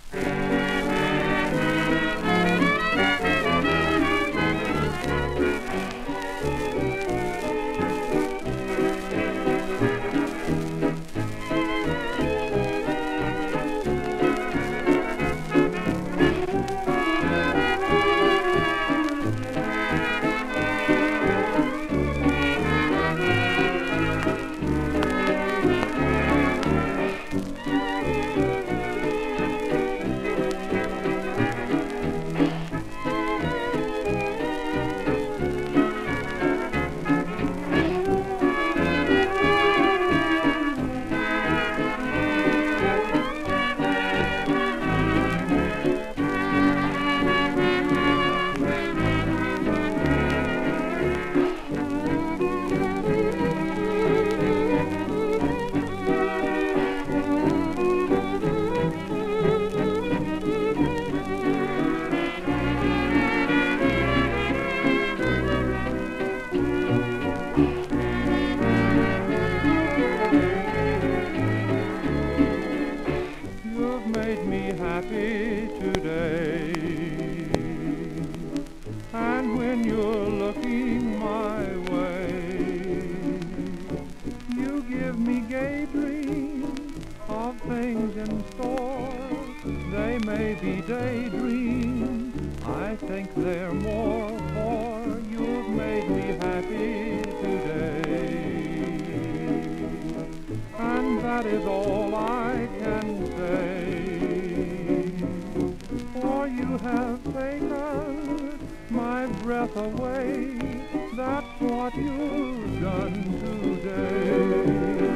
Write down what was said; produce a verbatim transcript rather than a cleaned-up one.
Happy today, and when you're looking my way, you give me gay dreams of things in store. They may be daydreams, I think they're more, for you've made me happy today, and that is all I can say. For you have taken my breath away, that's what you've done today.